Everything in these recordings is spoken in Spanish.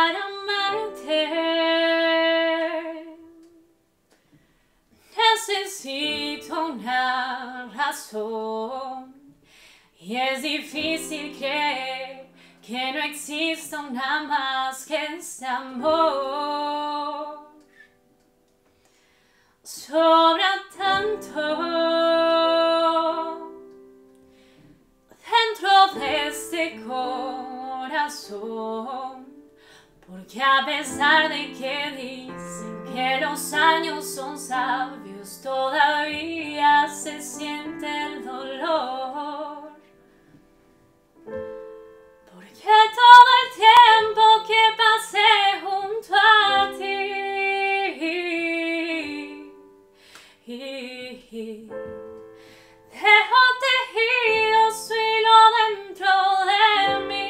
para amarte. Necesito una razón y es difícil creer que no exista nada más que este amor. Sobra tanto dentro de este corazón, porque a pesar de que dicen que los años son sabios, todavía se siente el dolor. Porque todo el tiempo que pasé junto a ti dejó tejido su hilo dentro de mí.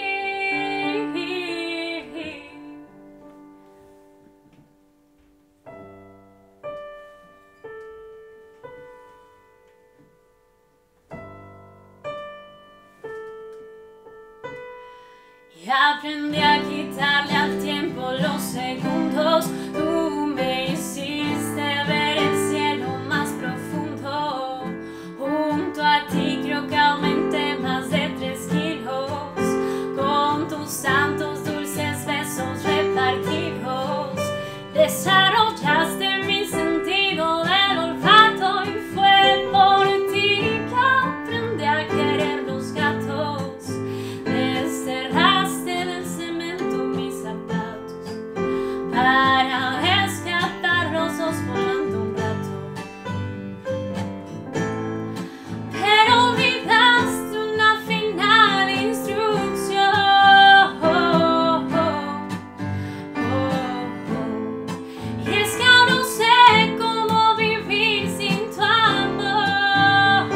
Y aprendí a quitarle al tiempo los segundos. Tú me hiciste ver el cielo más profundo. Junto a ti creo que aumenté más de 3 kilos. Con tus santos dulces besos repartidos, desarrollaste mi sentido del olfato. Y fue por ti que aprendí a querer los gatos. Desterraste del cemento mis zapatos para escapar los dos volando un rato. Pero olvidaste una final instrucción. Y es que aún no sé cómo vivir sin tu amor.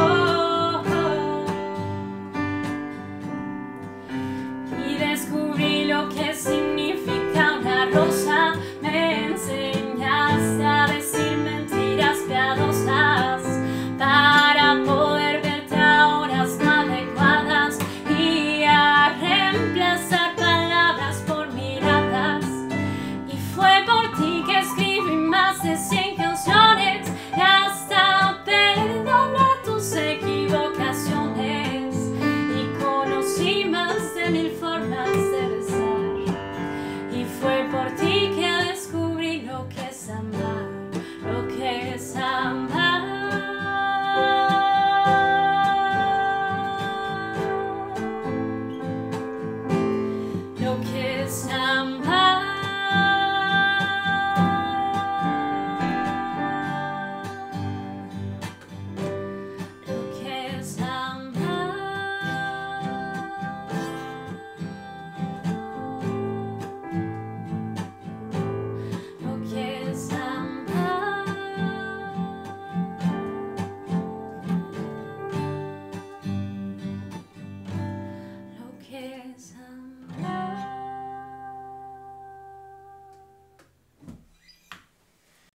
Y descubrí lo que significa una rosa. Me enseñaste a decir mentiras piadosas para poder verte a horas no adecuadas y a reemplazar palabras por miradas. Y fue por ti que escribí más de 100 canciones y hasta perdoné tus equivocaciones. Y conocí más de 1000 formas de besar. Y fue por ti que descubrí lo que es amar, lo que es amar. Lo que es amar.